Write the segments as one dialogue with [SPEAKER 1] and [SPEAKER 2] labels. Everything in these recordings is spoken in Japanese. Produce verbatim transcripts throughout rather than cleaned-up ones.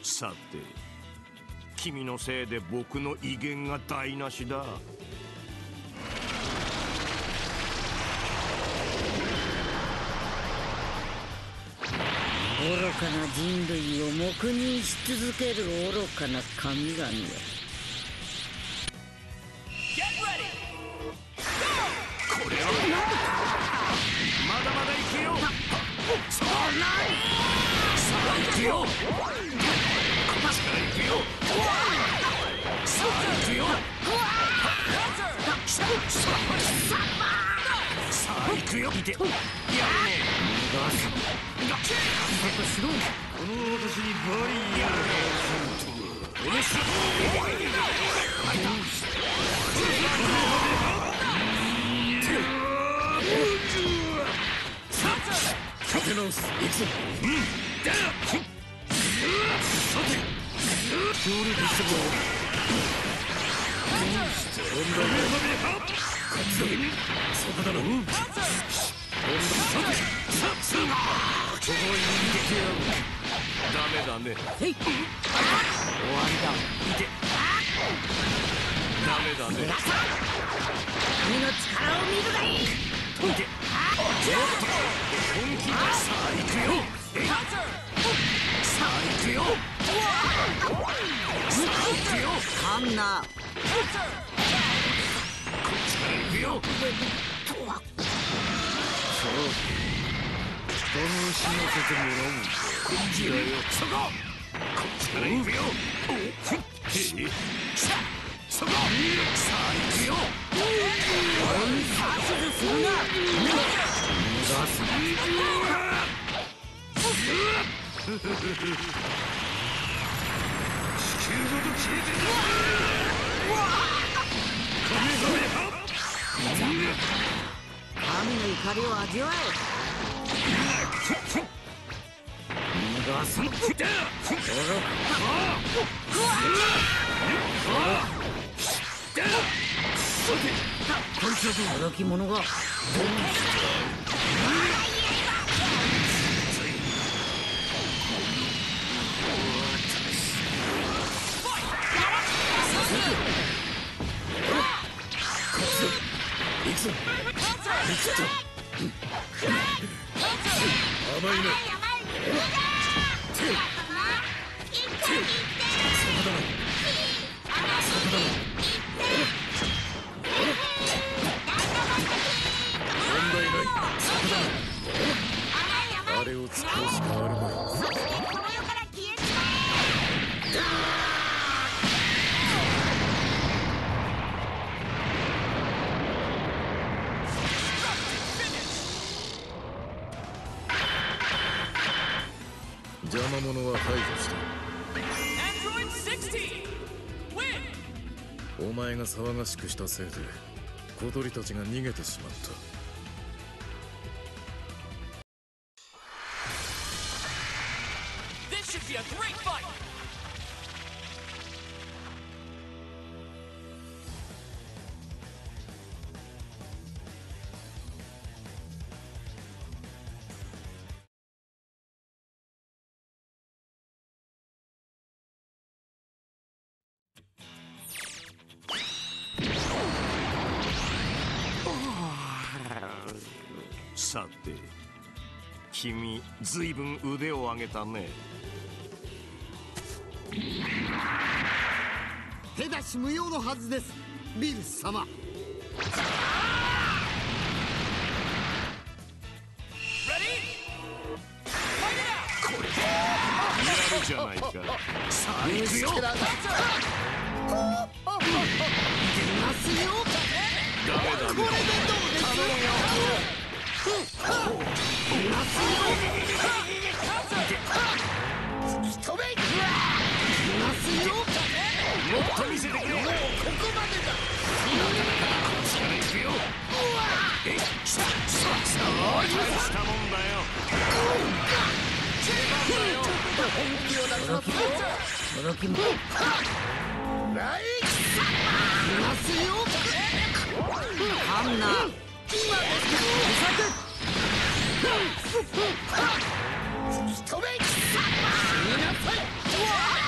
[SPEAKER 1] さて、君のせいで僕の威厳が台無しだ。
[SPEAKER 2] 愚かな人類を黙認し続ける愚かな神々よ。
[SPEAKER 1] これはまだまだ行くよ。さあ行くよ。こっちから行くよ。さあ行くよ。さあ行くよ。見てやるね。この私にバリアー。おろし立て直す。行くぞ。うんだよ。さて協力してもらおう。どうして温度がそこだろ。うんさてささここに逃げてやる。ダメだね。終わりだ。見てダメだね。
[SPEAKER 2] 君の力を見るがいい。
[SPEAKER 1] 見て本気で。さあ行くよ。さあ行くよ。さあ行くよ。
[SPEAKER 2] かんな。
[SPEAKER 1] こっちから行くよ。そう人の死なせてもらおう。こっちだよ。そここっちから行くよ。へえそこさあ行くよ。
[SPEAKER 2] 指図するな。
[SPEAKER 1] 出す。地球ごと消えてる。
[SPEAKER 2] 神の怒りを味わえ。
[SPEAKER 1] 逃がすんだ。
[SPEAKER 2] 驚き者が。
[SPEAKER 1] 行くぞ。甘いね。問題ない。あれを使うしかあるまい。邪魔者は排除した。お前が騒がしくしたせいで小鳥たちが逃げてしまった。さて君ずいぶん腕を上げたね。
[SPEAKER 3] 手出し無用のはずですビル様。
[SPEAKER 1] これやるじゃないか。さあ行くよ。ダメだね。これでどうです。頼むよ。
[SPEAKER 3] 吹き飛べ。
[SPEAKER 1] もっと見せてくれ。もうここまでだ。こっちから行くよ。えっさあさあ大したもんだよ。
[SPEAKER 2] 驚き者。
[SPEAKER 3] ライ
[SPEAKER 2] かんな。
[SPEAKER 3] 吹き飛べ。死になさい。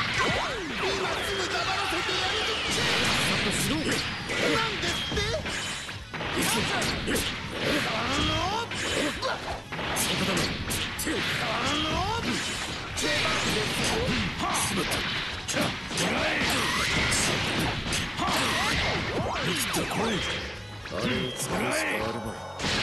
[SPEAKER 1] まったチャットライ生きた来いあれを使うしかあるまい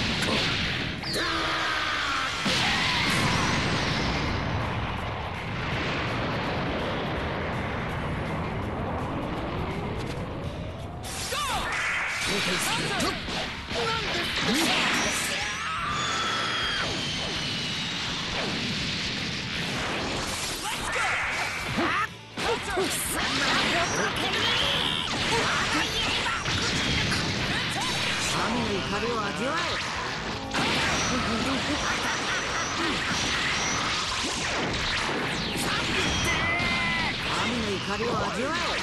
[SPEAKER 2] 怒りを味わえ。神の怒りを味わえ。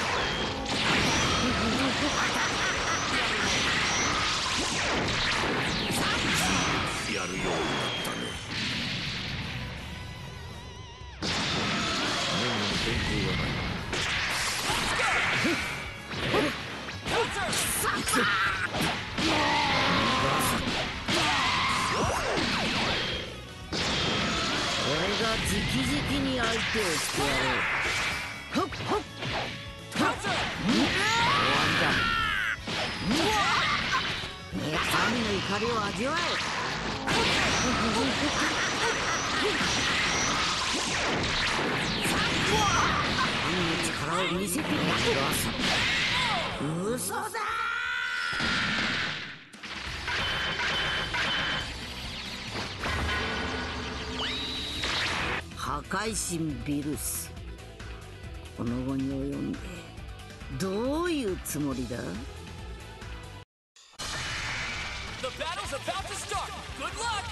[SPEAKER 1] やるようになったね。何に変更はない。
[SPEAKER 2] 俺が直々に相手をしてやろう。ほっほっ終わりだ。神の怒りを味わえ。神の力を見せてやる。嘘だ。破壊神ビルス、この後に及んでどういうつもりだ？
[SPEAKER 4] The battle's about to start. Good luck.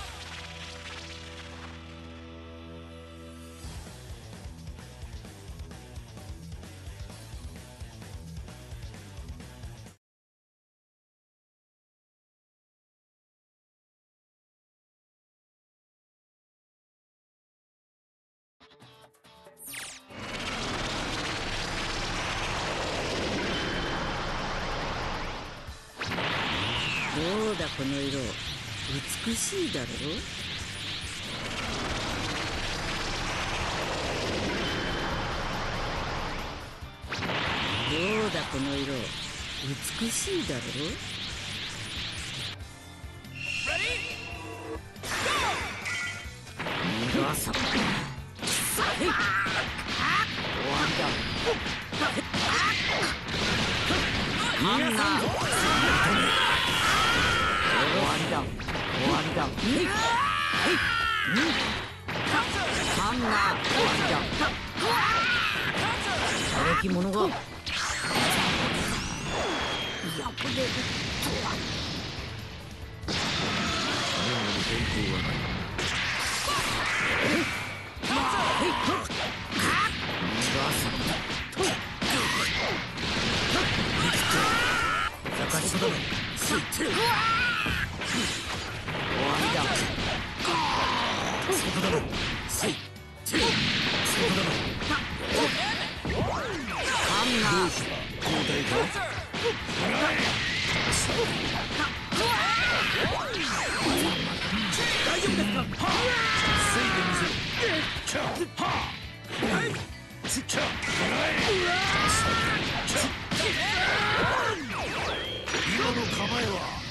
[SPEAKER 2] どうだこの色、美しいだろう。どうだこの色、美しいだろう。逃がさん。終わりだ。みんな終わりだ。終わりだ。ハンナー終わりだ。働き者がやぶれるとは。
[SPEAKER 1] 何に変更はない。
[SPEAKER 2] 探しだ。終わりだ。
[SPEAKER 1] そこだろ。せい。そこだろ。
[SPEAKER 2] ハンナー。
[SPEAKER 1] 交代か。
[SPEAKER 4] 大丈夫ですか？
[SPEAKER 1] せいで見せる。チャッははい。チャッチャッ今の構えは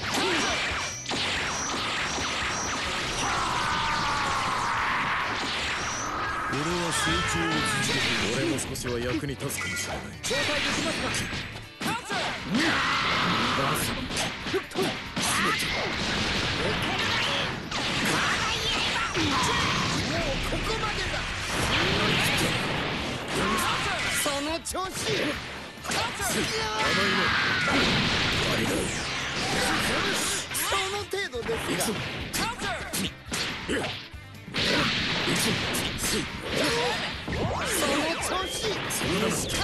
[SPEAKER 1] 俺は成長を続けて俺も少しは役に立つかもしれない。
[SPEAKER 4] 交代できますか？カウンター。
[SPEAKER 3] ここまでだ。その調子。その程度ですが。その調子。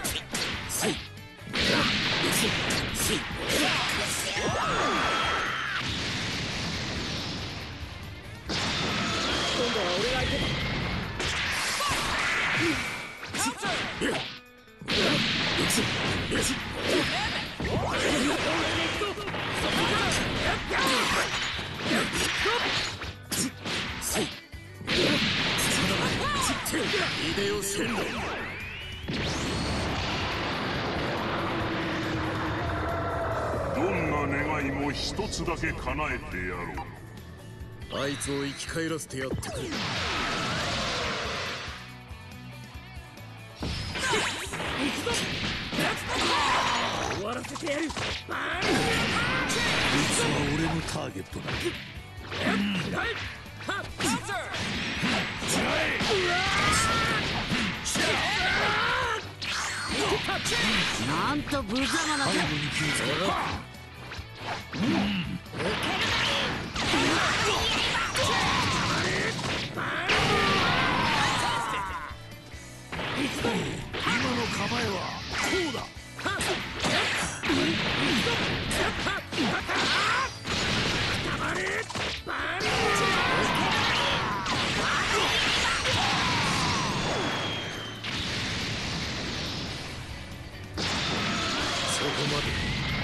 [SPEAKER 3] 今度は俺が行けば。
[SPEAKER 1] 秀吉戦だ。
[SPEAKER 5] 願いも一つだけ叶えてやろう。
[SPEAKER 1] あいつを生き返らせてやってくれ。終わらせてやる。こいつは俺のターゲットだ。
[SPEAKER 2] なんと無様な
[SPEAKER 1] 背後に気をつけろ。今の構えはこうだ。そこまで。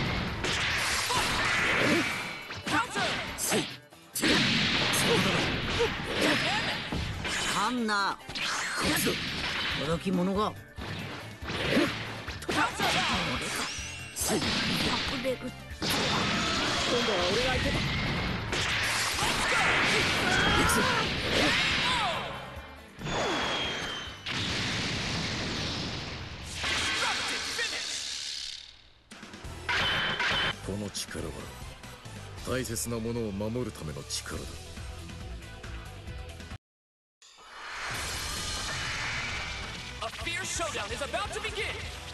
[SPEAKER 2] ハンナ届き者が今度は俺が相手だ。
[SPEAKER 1] この力は大切なものを守るための力だ。
[SPEAKER 4] A fierce showdown is about to begin.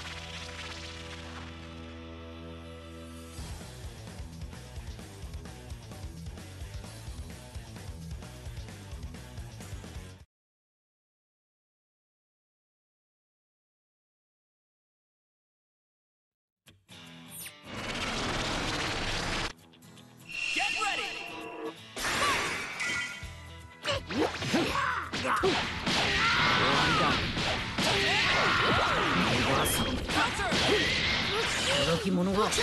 [SPEAKER 4] Get ready. Counter.
[SPEAKER 2] 届き者が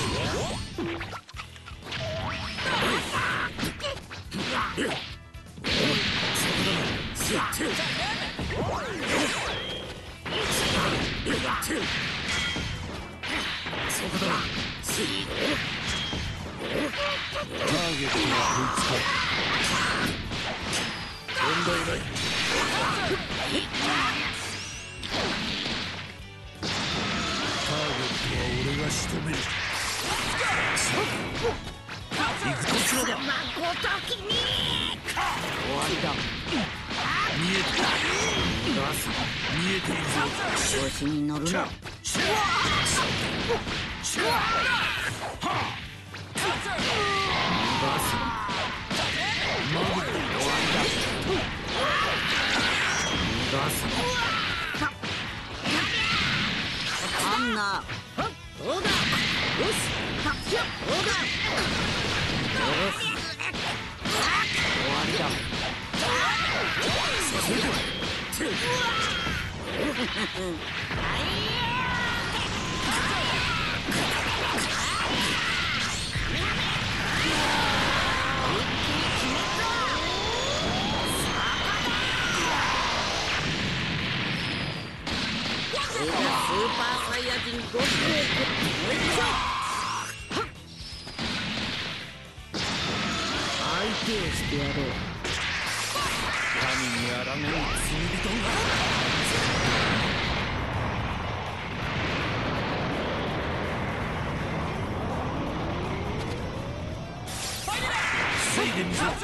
[SPEAKER 1] ターゲットはこいつか。問題ない。ターゲットは俺が仕留める。行くところだ。
[SPEAKER 2] まこときに終わりだ。
[SPEAKER 1] 見えてる。見えているぞ。
[SPEAKER 2] 調子に乗るな。ハンナどうだ。よしはっしゃどうだ。よし終わりだ。これがスーパーサイヤ人ゴッド。よいしょ。相手をしてやろう。
[SPEAKER 1] 神にあらがう罪人が。防いでみろ。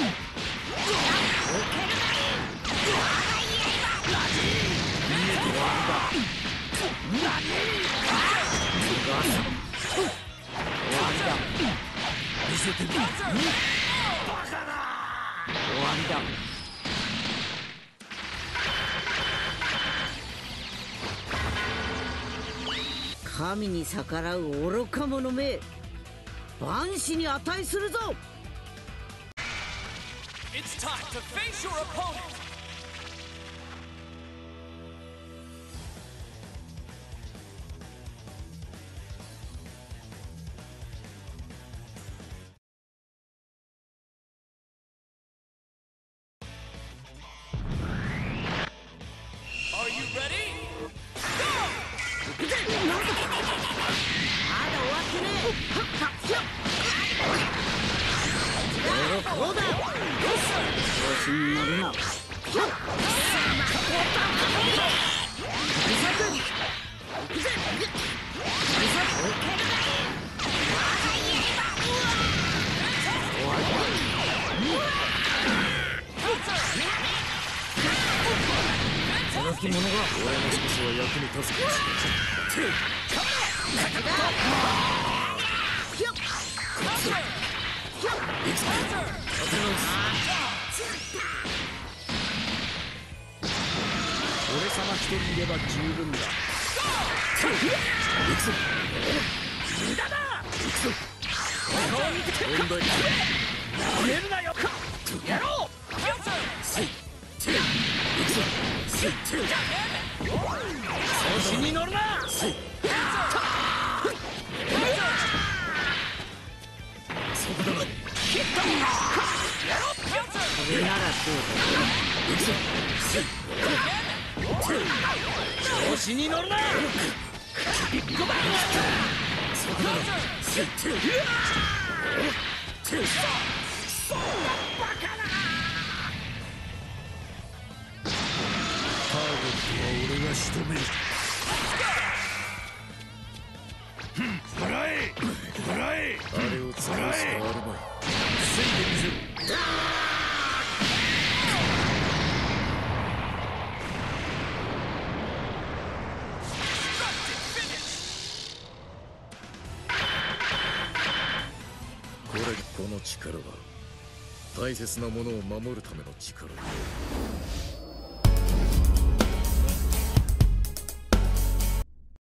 [SPEAKER 1] 見せてみろ。バカだ。
[SPEAKER 2] 終わりだ。神に逆らう愚か者め、万死に値するぞ。
[SPEAKER 4] It's time to face your opponent. Are you ready? Go!
[SPEAKER 2] まだ終わってねえ。はっはっしゃ子に乗るな。働き者が俺も少しは役に立つかもしれない。俺様一人いれば十分だ。行くぞ。無駄だ。行くぞ。顔を見て問題ない。やめるなよ。やろう。せい。行くぞ。せい。調子に乗るな。せい。そこだ。切ったんだ。やろう。これならどうだ。行くぞ。せい。調子に乗るな。一個だ。そこだ。せい。そんなバカな。ターゲットは俺が仕留める。食らえ食らえ。あれを使うしかあるまい。防いでみせろ。これこの力は大切なものを守るための力だ。